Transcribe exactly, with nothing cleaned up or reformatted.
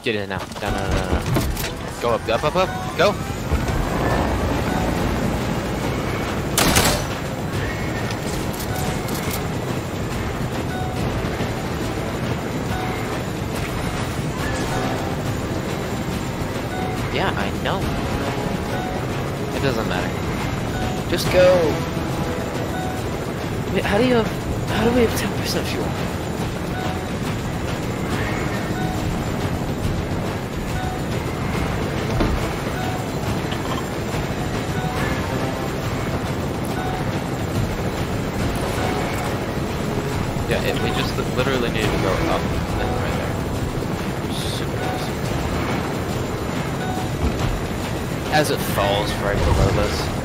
Get in now. No, no, no, no, no. Go up, up, up, up. Go. Yeah, I know. It doesn't matter. Just go. Wait, how do you have, how do we have ten percent fuel? Yeah, it, we just literally need to go up and right there. Super nice. As it falls right below this.